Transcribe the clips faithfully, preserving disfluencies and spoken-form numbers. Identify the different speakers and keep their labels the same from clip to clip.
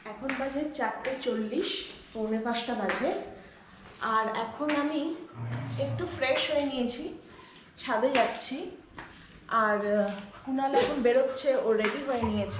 Speaker 1: এখন বাজে চারটে চল্লিশ, পৌনে পাঁচটা বাজে। আর এখন আমি একটু ফ্রেশ হয়ে নিয়েছি, ছাদে যাচ্ছি। আর কুনাল এখন বেরোচ্ছে, ও রেডি হয়ে নিয়েছে।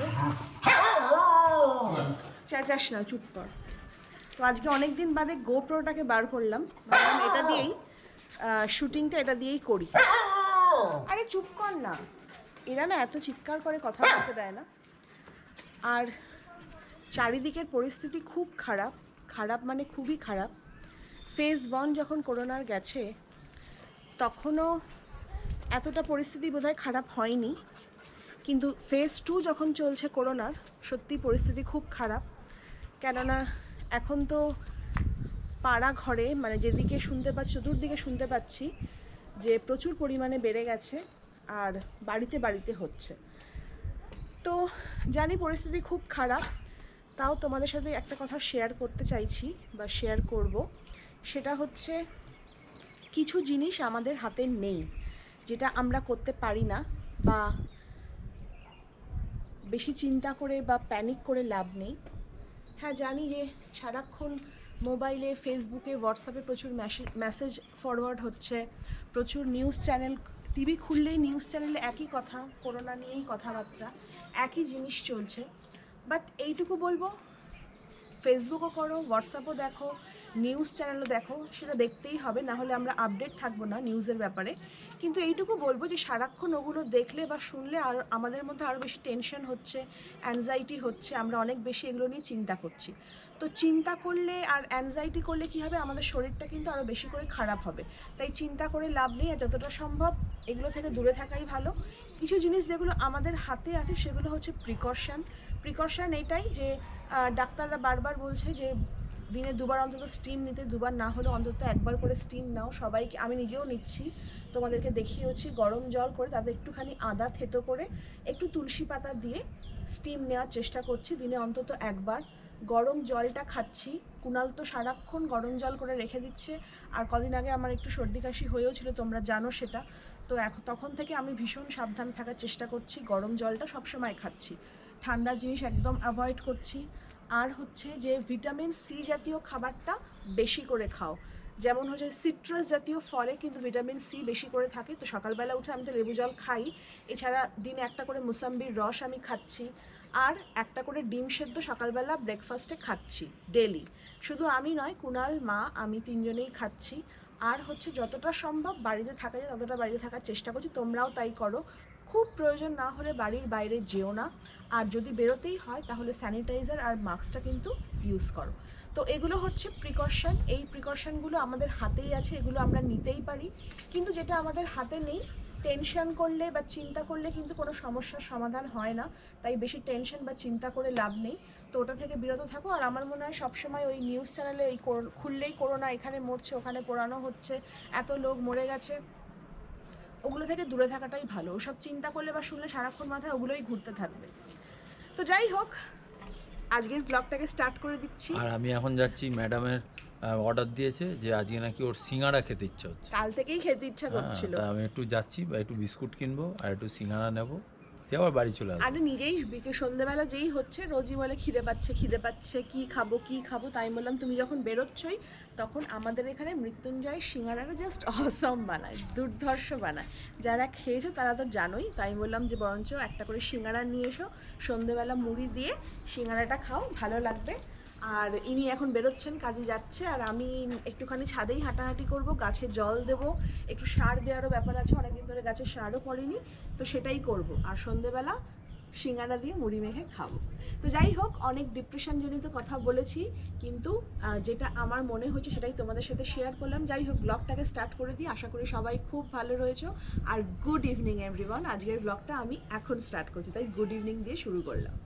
Speaker 1: চেঁচাস না, চুপ কর। তো আজকে অনেক দিন বাদে গোপ্রোটাকে বার করলাম, ভাবলাম এটা দিয়েই শুটিংটা এটা দিয়েই করি। আরে চুপ কর না, এরা না এত চিৎকার করে কথা বলতে দেয় না। আর চারিদিকের পরিস্থিতি খুব খারাপ, খারাপ মানে খুবই খারাপ। ফেজ ওয়ান যখন করোনার গেছে তখনও এতটা পরিস্থিতি বোধহয় খারাপ হয়নি, কিন্তু ফেজ টু যখন চলছে করোনার, সত্যি পরিস্থিতি খুব খারাপ। কেননা এখন তো পাড়া ঘরে, মানে যেদিকে শুনতে পাচ্ছি, চতুর্দিকে শুনতে পাচ্ছি যে প্রচুর পরিমাণে বেড়ে গেছে আর বাড়িতে বাড়িতে হচ্ছে। তো জানি পরিস্থিতি খুব খারাপ, তাও তোমাদের সাথে একটা কথা শেয়ার করতে চাইছি বা শেয়ার করব। সেটা হচ্ছে কিছু জিনিস আমাদের হাতে নেই, যেটা আমরা করতে পারি না, বা বেশি চিন্তা করে বা প্যানিক করে লাভ নেই। হ্যাঁ জানি যে সারাক্ষণ মোবাইলে, ফেসবুকে, হোয়াটসঅ্যাপে প্রচুর মেসেজ ফরওয়ার্ড হচ্ছে, প্রচুর নিউজ চ্যানেল, টিভি খুললেই নিউজ চ্যানেলে একই কথা, করোনা নিয়েই কথাবার্তা, একই জিনিস চলছে। বাট এইটুকু বলবো, ফেসবুকও করো, হোয়াটসঅ্যাপও দেখো, নিউজ চ্যানেলও দেখো, সেটা দেখতেই হবে, না হলে আমরা আপডেট থাকবো না নিউজের ব্যাপারে। কিন্তু এইটুকু বলবো যে সারাক্ষণ ওগুলো দেখলে বা শুনলে আর আমাদের মধ্যে আরও বেশি টেনশন হচ্ছে, অ্যাংজাইটি হচ্ছে, আমরা অনেক বেশি এগুলো নিয়ে চিন্তা করছি। তো চিন্তা করলে আর অ্যাংজাইটি করলে কী হবে, আমাদের শরীরটা কিন্তু আরও বেশি করে খারাপ হবে। তাই চিন্তা করে লাভ নেই, আর যতটা সম্ভব এগুলো থেকে দূরে থাকাই ভালো। কিছু জিনিস যেগুলো আমাদের হাতে আছে সেগুলো হচ্ছে প্রিকশন। প্রিকশন এটাই যে ডাক্তাররা বারবার বলছে যে দিনে দুবার অন্তত স্টিম নিতে, দুবার না হলেও অন্তত একবার করে স্টিম নাও। সবাইকে, আমি নিজেও নিচ্ছি, তোমাদেরকে দেখিয়েছি, গরম জল করে তাতে একটুখানি আদা থেতো করে একটু তুলসী পাতা দিয়ে স্টিম নেওয়ার চেষ্টা করছি দিনে অন্তত একবার। গরম জলটা খাচ্ছি, কুনাল তো সারাক্ষণ গরম জল করে রেখে দিচ্ছে। আর কদিন আগে আমার একটু সর্দি কাশি হয়েও ছিল, তোমরা জানো সেটা। তো এখন তখন থেকে আমি ভীষণ সাবধান থাকার চেষ্টা করছি, গরম জলটা সবসময় খাচ্ছি, ঠান্ডা জিনিস একদম অ্যাভয়েড করছি। আর হচ্ছে যে ভিটামিন সি জাতীয় খাবারটা বেশি করে খাও, যেমন হচ্ছে সিট্রাস জাতীয় ফলে কিন্তু ভিটামিন সি বেশি করে থাকে। তো সকালবেলা উঠে আমি তো লেবু জল খাই, এছাড়া দিনে একটা করে মুসাম্বির রস আমি খাচ্ছি, আর একটা করে ডিম সেদ্ধ সকালবেলা ব্রেকফাস্টে খাচ্ছি ডেলি। শুধু আমি নয়, কুনাল, মা, আমি তিনজনেই খাচ্ছি। আর হচ্ছে যতটা সম্ভব বাড়িতে থাকা যায় ততটা বাড়িতে থাকার চেষ্টা করছি, তোমরাও তাই করো। খুব প্রয়োজন না হলে বাড়ির বাইরে যেও না, আর যদি বেরোতেই হয় তাহলে স্যানিটাইজার আর মাস্কটা কিন্তু ইউজ করো। তো এগুলো হচ্ছে প্রিকশন। এই প্রিকশনগুলো আমাদের হাতেই আছে, এগুলো আমরা নিতেই পারি। কিন্তু যেটা আমাদের হাতে নেই, টেনশন করলে বা চিন্তা করলে কিন্তু কোনো সমস্যার সমাধান হয় না। তাই বেশি টেনশন বা চিন্তা করে লাভ নেই। তো ওটা থেকে বিরত থাকো। আর আমার মনে হয় সবসময় ওই নিউজ চ্যানেলে এই খুললেই করোনা, এখানে মরছে, ওখানে পোড়ানো হচ্ছে, এত লোক মরে গেছে, ওগুলো থেকে দূরে থাকাটাই ভালো। ওসব চিন্তা করলে বা শুনলে সারাক্ষণ মাথায় ওগুলোই ঘুরতে থাকবে। তো যাই হোক, আজকের ব্লগটাকে স্টার্ট করে দিচ্ছি।
Speaker 2: আর আমি এখন যাচ্ছি, ম্যাডামের অর্ডার দিয়েছে যে আজকে নাকি ওর সিঙ্গাড়া খেতে ইচ্ছা হচ্ছে,
Speaker 1: কাল থেকেই খেতে ইচ্ছা করছিল।
Speaker 2: তা আমি একটু যাচ্ছি, বা একটু বিস্কুট কিনবো আর একটু সিঙ্গাড়া নেবো, দিয়ে আবার বাড়ি চলে আসবো।
Speaker 1: আরে নিজেই বিকেল সন্ধ্যেবেলা যেই হচ্ছে রোজই বলে খিদে পাচ্ছে, খিদে পাচ্ছে, কি খাবো কি খাবো। তাই বললাম তুমি যখন বেরোচ্ছই তখন আমাদের এখানে মৃত্যুঞ্জয় সিঙ্গারাটা জাস্ট অসম বানায়, দুর্ধর্ষ বানায়। যারা খেয়েছো তারা তো জানোই। তাই বললাম যে বরঞ্চ একটা করে সিঙ্গারা নিয়ে এসো, সন্ধ্যেবেলা মুড়ি দিয়ে সিঙ্গারাটা খাও, ভালো লাগবে। আর ইনি এখন বেরোচ্ছেন, কাজে যাচ্ছে, আর আমি একটুখানি ছাদেই হাঁটাহাঁটি করব, গাছে জল দেব, একটু সার দেওয়ারও ব্যাপার আছে, অনেকদিন ধরে গাছে সারও পড়েনি, তো সেটাই করব। আর সন্ধেবেলা সিঙ্গারা দিয়ে মুড়ি মেখে খাবো। তো যাই হোক, অনেক ডিপ্রেশনজনিত কথা বলেছি, কিন্তু যেটা আমার মনে হচ্ছে সেটাই তোমাদের সাথে শেয়ার করলাম। যাই হোক, ব্লগটাকে স্টার্ট করে দিই। আশা করি সবাই খুব ভালো রয়েছো। আর গুড ইভিনিং এভরিওয়ান। আজকের ব্লগটা আমি এখন স্টার্ট করছি, তাই গুড ইভিনিং দিয়ে শুরু করলাম।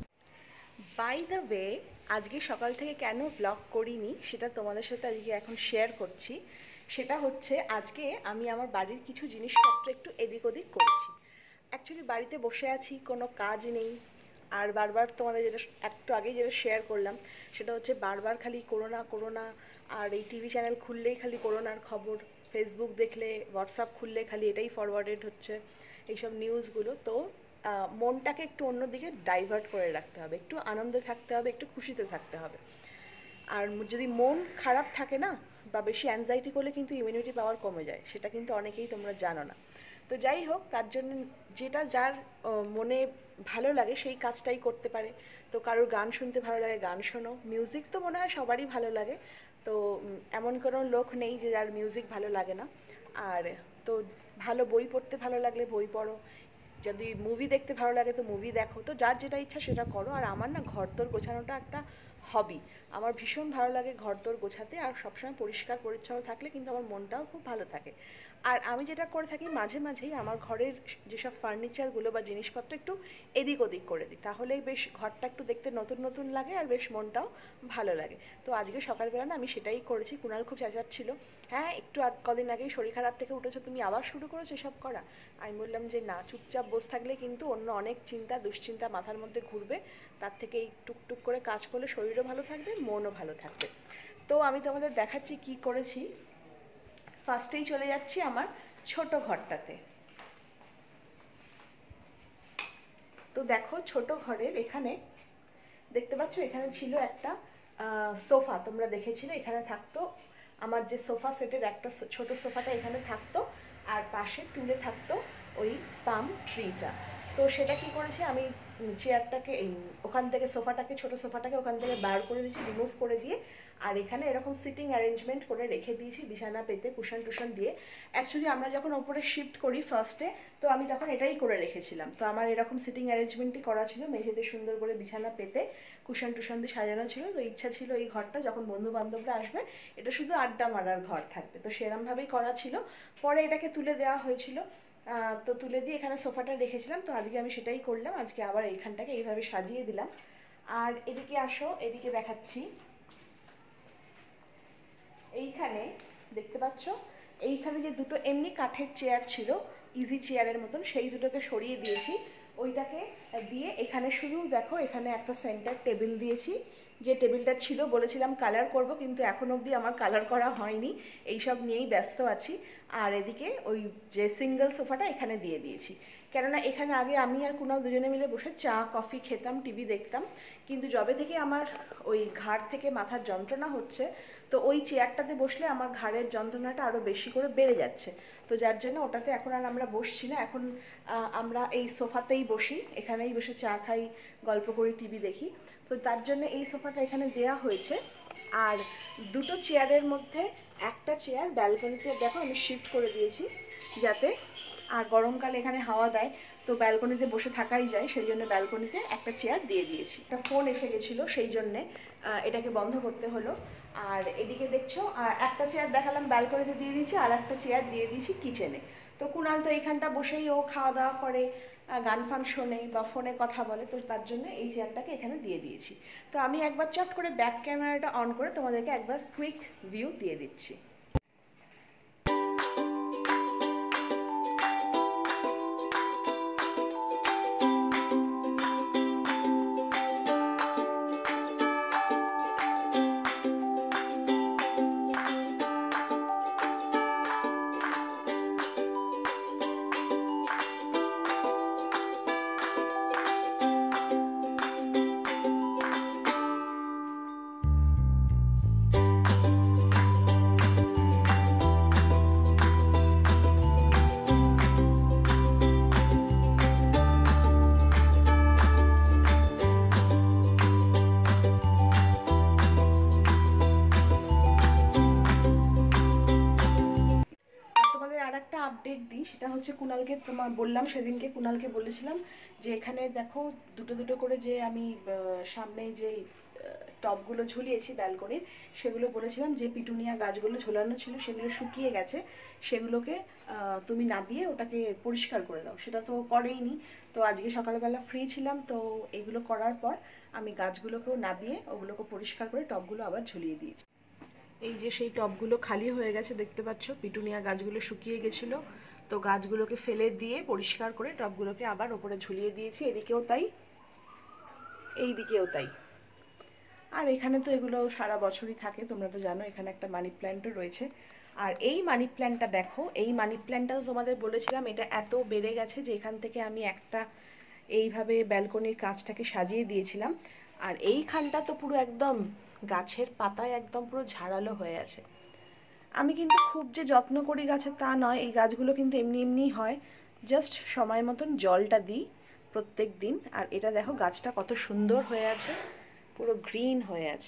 Speaker 1: বাই দ্য ওয়ে, আজকে সকাল থেকে কেন ব্লগ করিনি সেটা তোমাদের সাথে আজকে এখন শেয়ার করছি। সেটা হচ্ছে আজকে আমি আমার বাড়ির কিছু জিনিসপত্র একটু এদিক ওদিক করেছি। অ্যাকচুয়ালি বাড়িতে বসে আছি, কোনো কাজ নেই। আর বারবার তোমাদের যেটা একটু আগেই যেটা শেয়ার করলাম সেটা হচ্ছে বারবার খালি করোনা করোনা, আর এই টিভি চ্যানেল খুললেই খালি করোনার খবর, ফেসবুক দেখলে, হোয়াটসঅ্যাপ খুললে খালি এটাই ফরওয়ার্ডেড হচ্ছে, এইসব নিউজগুলো। তো মনটাকে একটু অন্যদিকে ডাইভার্ট করে রাখতে হবে, একটু আনন্দে থাকতে হবে, একটু খুশিতে থাকতে হবে। আর যদি মন খারাপ থাকে না বা বেশি অ্যাংজাইটি করলে কিন্তু ইমিউনিটি পাওয়ার কমে যায়, সেটা কিন্তু অনেকেই তোমরা জানো না। তো যাই হোক, তার জন্য যেটা যার মনে ভালো লাগে সেই কাজটাই করতে পারে। তো কারোর গান শুনতে ভালো লাগে গান শোনো, মিউজিক তো মনে হয় সবারই ভালো লাগে, তো এমন কোনো লোক নেই যে যার মিউজিক ভালো লাগে না। আর তো ভালো বই পড়তে ভালো লাগলে বই পড়ো, যদি মুভি দেখতে ভালো লাগে তো মুভি দেখো, তো যার যেটা ইচ্ছা সেটা করো। আর আমার না ঘরদোর গোছানোটা একটা হবি, আমার ভীষণ ভালো লাগে ঘরদোর গোছাতে, আর সবসময় পরিষ্কার পরিচ্ছন্ন থাকলে কিন্তু আমার মনটাও খুব ভালো থাকে। আর আমি যেটা করে থাকি মাঝে মাঝেই আমার ঘরের যেসব ফার্নিচারগুলো বা জিনিসপত্র একটু এদিক ওদিক করে দিই, তাহলেই বেশ ঘরটা একটু দেখতে নতুন নতুন লাগে আর বেশ মনটাও ভালো লাগে। তো আজকে সকালবেলা না আমি সেটাই করেছি। কুণাল খুব চেঁচাচ্ছিল, হ্যাঁ একটু কদিন আগেই শরীর খারাপ থেকে উঠেছো, তুমি আবার শুরু করেছো এসব করা। আমি বললাম যে না, চুপচাপ বসে থাকলে কিন্তু অন্য অনেক চিন্তা দুশ্চিন্তা মাথার মধ্যে ঘুরবে, তার থেকে এই টুকটুক করে কাজ করলে শরীরও ভালো থাকবে, মনও ভালো থাকবে। তো আমি তোমাদের দেখাচ্ছি কি করেছি। ফার্স্টেই চলে যাচ্ছি আমার ছোট ঘরটাতে। তো দেখো ছোট ঘরের এখানে দেখতে পাচ্ছ, এখানে ছিল একটা সোফা, তোমরা দেখেছিলে এখানে থাকতো আমার যে সোফা সেটের একটা ছোট সোফাটা এখানে থাকতো, আর পাশে তুলে থাকতো ওই পাম ট্রিটা। তো সেটা কি করেছি আমি, চেয়ারটাকে এই ওখান থেকে সোফাটাকে ছোট সোফাটাকে ওখান থেকে বার করে দিয়েছি, রিমুভ করে দিয়ে, আর এখানে এরকম সিটিং অ্যারেঞ্জমেন্ট করে রেখে দিয়েছি বিছানা পেতে কুশন টুশন দিয়ে। অ্যাকচুয়ালি আমরা যখন ওপরে শিফট করি ফার্স্টে, তো আমি তখন এটাই করে রেখেছিলাম। তো আমার এরকম সিটিং অ্যারেঞ্জমেন্টই করা ছিল, মেঝেতে সুন্দর করে বিছানা পেতে কুশন টুশন দিয়ে সাজানো ছিল। তো ইচ্ছা ছিল এই ঘরটা যখন বন্ধু বান্ধবরা আসবে এটা শুধু আড্ডা মারার ঘর থাকবে, তো সেরমভাবেই করা ছিল। পরে এটাকে তুলে দেওয়া হয়েছিল, তো তুলে দিয়ে এখানে সোফাটা রেখেছিলাম। তো আজকে আমি সেটাই করলাম, আজকে আবার এইখানটাকে এইভাবে সাজিয়ে দিলাম। আর এদিকে আসো, এদিকে দেখাচ্ছি। এইখানে দেখতে পাচ্ছ, এইখানে যে দুটো এমনি কাঠের চেয়ার ছিল ইজি চেয়ারের মতন, সেই দুটোকে সরিয়ে দিয়েছি। ওইটাকে দিয়ে এখানে শুধু দেখো এখানে একটা সেন্টার টেবিল দিয়েছি, যে টেবিলটা ছিল বলেছিলাম কালার করব, কিন্তু এখন অবধি আমার কালার করা হয়নি, এইসব নিয়েই ব্যস্ত আছি। আর এদিকে ওই যে সিঙ্গেল সোফাটা এখানে দিয়ে দিয়েছি, কেননা এখানে আগে আমি আর কুণাল দুজনে মিলে বসে চা কফি খেতাম, টিভি দেখতাম, কিন্তু যবে থেকে আমার ওই ঘাড় থেকে মাথার যন্ত্রণা হচ্ছে, তো ওই চেয়ারটাতে বসলে আমার ঘাড়ের যন্ত্রণাটা আরও বেশি করে বেড়ে যাচ্ছে। তো যার জন্য ওটাতে এখন আর আমরা বসছি না, এখন আমরা এই সোফাতেই বসি, এখানেই বসে চা খাই, গল্প করি, টিভি দেখি। তো তার জন্য এই সোফাটা এখানে দেয়া হয়েছে। আর দুটো চেয়ারের মধ্যে একটা চেয়ার ব্যালকনিতে দেখো আমি শিফট করে দিয়েছি, যাতে আর গরমকালে এখানে হাওয়া দেয়, তো ব্যালকনিতে বসে থাকাই যায়, সেই জন্য ব্যালকনিতে একটা চেয়ার দিয়ে দিয়েছি। একটা ফোন এসে গেছিলো, সেই জন্যে এটাকে বন্ধ করতে হলো। আর এদিকে দেখছো একটা চেয়ার দেখালাম ব্যালকনিতে দিয়ে দিয়েছি, আর একটা চেয়ার দিয়ে দিয়েছি কিচেনে। তো কুণাল তো এইখানটা বসেই ও খাওয়া দাওয়া করে, গান ফান শোনে বা ফোনে কথা বলে, তো তার জন্য এই চেয়ারটাকে এখানে দিয়ে দিয়েছি। তো আমি একবার চট করে ব্যাক ক্যামেরাটা অন করে তোমাদেরকে একবার কুইক ভিউ দিয়ে দিচ্ছি। আপডেট দিই, সেটা হচ্ছে কুণালকে তোমার বললাম সেদিনকে, কুণালকে বলেছিলাম যে এখানে দেখো দুটো দুটো করে যে আমি সামনে যে টবগুলো ঝুলিয়েছি ব্যালকনির, সেগুলো বলেছিলাম যে পিটুনিয়া গাছগুলো ঝোলানো ছিল সেগুলো শুকিয়ে গেছে, সেগুলোকে তুমি নাবিয়ে ওটাকে পরিষ্কার করে দাও। সেটা তো করেইনি, তো আজকে সকালবেলা ফ্রি ছিলাম, তো এগুলো করার পর আমি গাছগুলোকেও নাবিয়ে ওগুলোকে পরিষ্কার করে টবগুলো আবার ঝুলিয়ে দিয়েছি। এই যে সেই টবগুলো খালি হয়ে গেছে দেখতে পাচ্ছ, পিটুনিয়া গাছগুলো শুকিয়ে গেছিলো, তো গাছগুলোকে ফেলে দিয়ে পরিষ্কার করে টবগুলোকে আবার ওপরে ঝুলিয়ে দিয়েছি। এদিকেও তাই, এই দিকেও তাই। আর এখানে তো এগুলো সারা বছরই থাকে, তোমরা তো জানো। এখানে একটা মানি প্ল্যান্টও রয়েছে। আর এই মানি প্ল্যান্টটা দেখো, এই মানি প্ল্যান্টটা তো তোমাদের বলেছিলাম এটা এত বেড়ে গেছে যে এখান থেকে আমি একটা এইভাবে ব্যালকনির কাঁচটাকে সাজিয়ে দিয়েছিলাম। আর এইখানটা তো পুরো একদম গাছের পাতায় একদম পুরো ঝাড়ালো হয়ে আছে। আমি কিন্তু খুব যে যত্ন করি গাছের তা নয়, এই গাছগুলো কিন্তু এমনি এমনিই হয়, জাস্ট সময় মতন জলটা দিই প্রত্যেক দিন। আর এটা দেখো গাছটা কত সুন্দর হয়ে আছে, পুরো গ্রিন হয়ে আছে।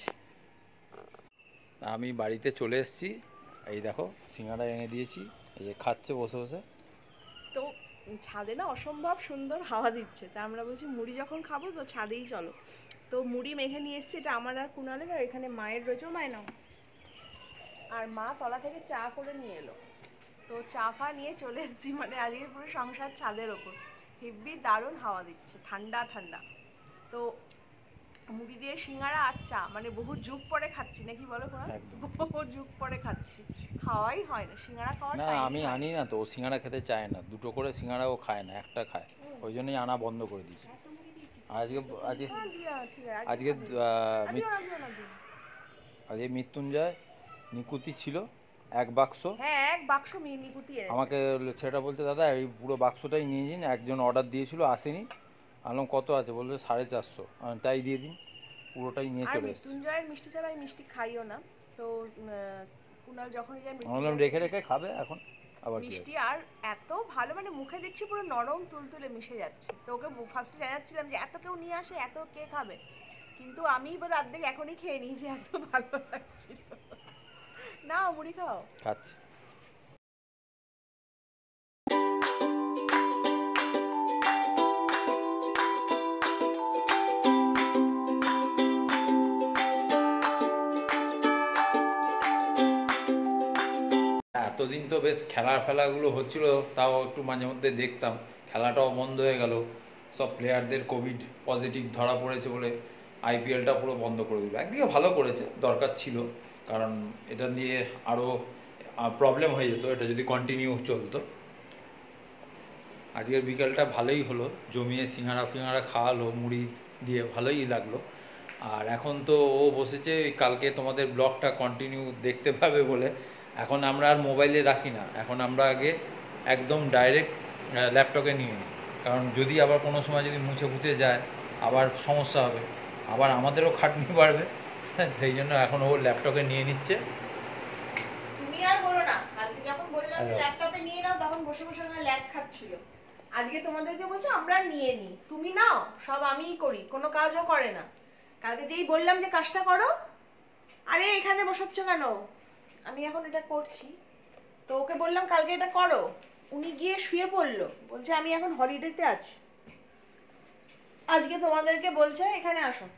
Speaker 2: আমি বাড়িতে চলে এসেছি, এই দেখো সিঙ্গাড়া এনে দিয়েছি, এই যে খাচ্ছে বসে বসে।
Speaker 1: তো ছাদে না অসম্ভব সুন্দর হাওয়া দিচ্ছে, তা আমরা বলছি মুড়ি যখন খাবো তো ছাদেই চলো। তো মুড়ি মেখে নিয়ে এসেছি, এটা আমার আর কুণালের, আর এখানে মায়ের রয়েছে, মায় নাও। আর মা তলা থেকে চা করে নিয়ে এলো, তো চা ফা নিয়ে চলে এসেছি, মানে আজকে পুরো সংসার ছাদের ওপর। হেব্বি দারুণ হাওয়া দিচ্ছে, ঠান্ডা ঠান্ডা। তো মুড়ি দিয়ে সিঙ্গাড়া আর চা, মানে বহু যুগ পরে খাচ্ছি, নাকি বলো কোনা? বহু যুগ পরে খাচ্ছি, খাওয়াই হয় না সিঙ্গাড়া খাওয়ার
Speaker 2: না
Speaker 1: টাইম।
Speaker 2: আমি আনি না তো, ও সিঙ্গাড়া খেতে চায় না, দুটো করে সিঙ্গাড়া ও খায় না, একটা খায়, ওই জন্যই আনা বন্ধ করে দিয়েছি। আর আজকে আজকে আজকে আহ, মিত- আজকে মৃত্যুঞ্জয় নিকুতি ছিল এক বাক্স।
Speaker 1: হ্যাঁ, এক বাক্স মিনিকুতি এনেছে।
Speaker 2: আমাকে ছেলেটা বলতে, দাদা এই পুরো বাক্সটাই নিয়ে নিন, একজন অর্ডার দিয়েছিল আসেনি। আনলাম কত আছে, বললো সাড়ে চারশো, আমি তাই দিয়ে দিন, পুরোটাই নিয়ে
Speaker 1: আর
Speaker 2: চলে এসেছি।
Speaker 1: মৃত্যুঞ্জয়ের মিষ্টি ছাড়া আমি মিষ্টি খাইও না, তো আহ, কুণাল যখনই যায়
Speaker 2: বললাম
Speaker 1: মৃত্যুঞ্জয়
Speaker 2: রেখে রেখে খাবে এখন, আবার কি
Speaker 1: মিষ্টি,
Speaker 2: আছে?
Speaker 1: আর এত ভালো, মানে মুখে দেখছি পুরো নরম তুলতুলে মিশে যাচ্ছে। তো ওকে ফার্স্টে জানাচ্ছিলাম যে এত কেউ নিয়ে আসে, এত কে খাবে, কিন্তু আমি এবার অর্ধেক এখনই খেয়ে নিই, যে এত ভালো লাগছিল। নাও মুড়ি খাও।
Speaker 2: খাচ্ছি। এতদিন তো বেশ খেলা ফেলাগুলো হচ্ছিল, তাও একটু মাঝে মধ্যে দেখতাম, খেলাটাও বন্ধ হয়ে গেল, সব প্লেয়ারদের কোভিড পজিটিভ ধরা পড়েছে বলে আইপিএলটা পুরো বন্ধ করে দিল। একদিকে ভালো করেছে, দরকার ছিল, কারণ এটা নিয়ে আরও প্রবলেম হয়ে যেত এটা যদি কন্টিনিউ চলতো। আজকের বিকেলটা ভালোই হলো, জমিয়ে সিঙ্গাড়া ফিঙ্গাড়া খাওয়ালো মুড়ি দিয়ে, ভালোই লাগলো। আর এখন তো ও বসেছে কালকে তোমাদের ব্লগটা কন্টিনিউ দেখতে পাবে বলে, এখন আমরা আর মোবাইলে রাখি না, এখন আমরা আগে একদম ডাইরেক্ট ল্যাপটপে নিয়ে নিই, কারণ যদি আবার কোনো সময় যদি মুছে ফুছে যায় আবার সমস্যা হবে, আবার আমাদেরও খাটনি বাড়বে, সেই জন্য এখন ও ল্যাপটপে নিয়ে নিচ্ছে।
Speaker 1: তুমি আর বলো না, কালকে যখন বললাম যে ল্যাপটপে নিয়ে নাও, তখন বসে বসে ওখানে ল্যাপ খাচ্ছিল। আজকে তোমাদেরকে বলছে আমরা নিয়ে নিই, তুমি নাও, সব আমিই করি, কোনো কাজও করে না। কালকে যেই বললাম যে কাজটা করো, আরে এখানে বসাচ্ছ কেন, আমি এখন এটা করছি। তো ওকে বললাম কালকে এটা করো, উনি গিয়ে শুয়ে পড়লো, বলছে আমি এখন হলিডেতে আছি। আজকে তোমাদেরকে বলছে এখানে আসো,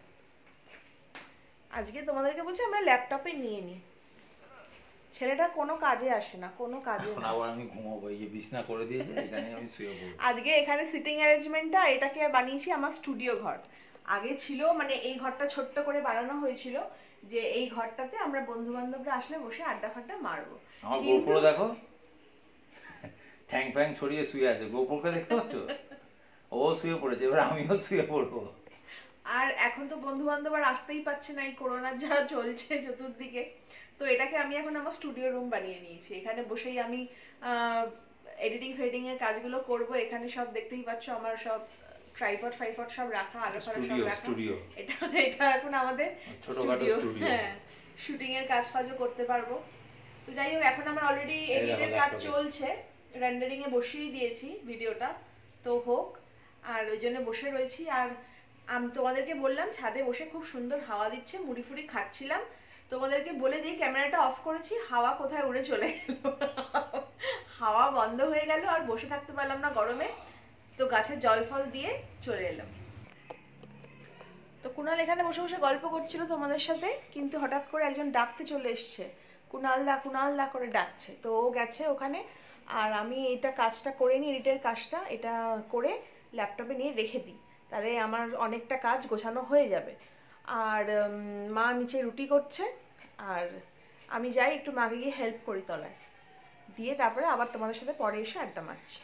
Speaker 1: আজকে তোমাদেরকে বলছে আমরা ল্যাপটপে নিয়ে নিই। ছেলেটা কোনো কাজে আসে না, কোনো কাজে
Speaker 2: এখন
Speaker 1: না।
Speaker 2: আবার আমি ঘুমাবো, এই যে বিছনা করে দিয়েছে, এখানে আমি শুয়ে পড়বো।
Speaker 1: আজকে এখানে সিটিং অ্যারেঞ্জমেন্টটা, এটাকে বানিয়েছি আমার স্টুডিও ঘর। আগে ছিল, মানে এই ঘরটা ছোট্ট করে বানানো হয়েছিল, যে এই ঘরটাতে আমরা বন্ধু বান্ধবরা আসলে বসে আড্ডা ফাড্ডা মারবো।
Speaker 2: আমার
Speaker 1: কিন্তু
Speaker 2: গোপুরো দেখো ঠ্যাং ফ্যাং ছড়িয়ে শুয়ে আছে, গোপুরকে দেখতে পাচ্ছ, ও শুয়ে পড়েছে, এবার আমিও শুয়ে পড়বো।
Speaker 1: আর এখন তো বন্ধু বান্ধব আর আসতেই পারছে না, এই করোনার যা চলছে চতুর্দিকে। তো এটাকে আমি এখন আমার স্টুডিও রুম বানিয়ে নিয়েছি, এখানে বসেই আমি এডিটিং ফেডিং এর কাজগুলো করব। এখানে সব দেখতেই পাচ্ছ আমার সব ট্রাইপড ফাইপড সব রাখা, আলো ফালো সব রাখা।
Speaker 2: স্টুডিও
Speaker 1: এটা এটা এখন আমাদের
Speaker 2: ছোটখাটো
Speaker 1: স্টুডিও,
Speaker 2: স্টুডিও।
Speaker 1: হ্যাঁ, শুটিং এর কাজ ফাজও করতে পারবো। তো যাই হোক, এখন আমার অলরেডি
Speaker 2: এই দেখো
Speaker 1: এডিটের কাজ
Speaker 2: laptop এ।
Speaker 1: চলছে, রেন্ডারিং এ বসিয়ে দিয়েছি ভিডিওটা, তো হোক, আর ওই জন্য বসে রয়েছি। আর আমি তোমাদেরকে বললাম ছাদে বসে খুব সুন্দর হাওয়া দিচ্ছে, মুড়ি ফুড়ি খাচ্ছিলাম, তোমাদেরকে বলে যেই ক্যামেরাটা অফ করেছি, হাওয়া কোথায় উড়ে চলে গেল, হাওয়া বন্ধ হয়ে গেল, আর বসে থাকতে পারলাম না গরমে, তো গাছের জল ফল দিয়ে চলে এলাম। তো কুণাল এখানে বসে বসে গল্প করছিল তোমাদের সাথে, কিন্তু হঠাৎ করে একজন ডাকতে চলে এসছে, কুণাল দা কুণাল দা করে ডাকছে, তো ও গেছে ওখানে। আর আমি এটা কাজটা করে নিই, এডিটের কাজটা এটা করে ল্যাপটপে নিয়ে রেখে দিই, তাহলে আমার অনেকটা কাজ গোছানো হয়ে যাবে। আর মা নিচে রুটি করছে, আর আমি যাই একটু মাকে গিয়ে হেল্প করি তলায়, দিয়ে তারপরে আবার তোমাদের সাথে পরে এসে আড্ডা মারছি।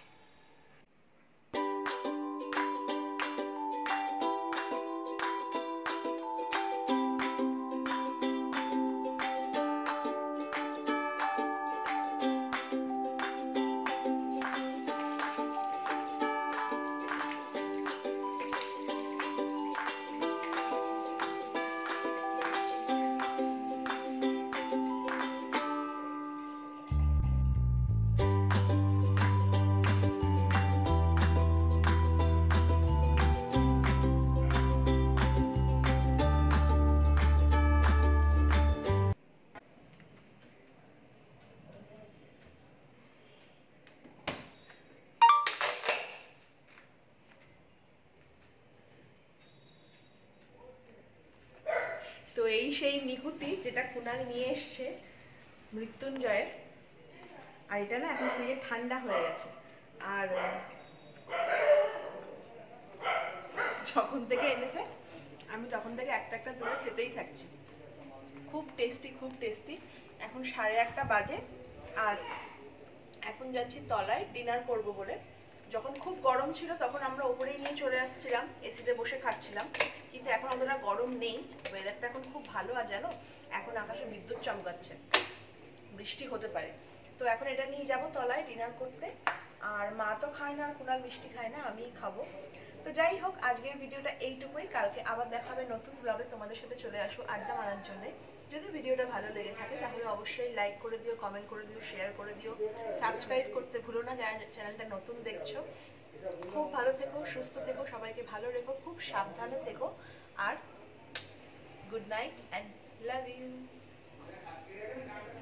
Speaker 1: সেই নিকুতি যেটা কুনাল নিয়ে এসছে মৃত্যুঞ্জয়ের, আর এটা না এখন ফ্রিজে ঠান্ডা হয়ে গেছে। আর যখন থেকে এনেছে আমি তখন থেকে একটা একটা তুলে খেতেই থাকছি। খুব টেস্টি, খুব টেস্টি। এখন সাড়ে আটটা বাজে, আর এখন যাচ্ছি তলায় ডিনার করব বলে। যখন খুব গরম ছিল তখন আমরা ওপরেই নিয়ে চলে আসছিলাম, এসিতে বসে খাচ্ছিলাম, কিন্তু এখন অতটা গরম নেই, ওয়েদারটা এখন খুব ভালো। আর জানো এখন আকাশে বিদ্যুৎ চমকাচ্ছে, বৃষ্টি হতে পারে। তো এখন এটা নিয়ে যাব তলায় ডিনার করতে। আর মা তো খায় না, আর কুনাল মিষ্টি খায় না, আমিই খাবো। তো যাই হোক, আজকের ভিডিওটা এইটুকুই। কালকে আবার দেখা হবে নতুন ব্লগে, তোমাদের সাথে চলে আসবো আড্ডা মারার জন্য। যদি ভিডিওটা ভালো লেগে থাকে তাহলে অবশ্যই লাইক করে দিও, কমেন্ট করে দিও, শেয়ার করে দিও, সাবস্ক্রাইব করতে ভুলো না যারা চ্যানেলটা নতুন দেখছো। খুব ভালো থেকো, সুস্থ থেকো, সবাইকে ভালো রেখো, খুব সাবধানে থেকো, আর good night and love you.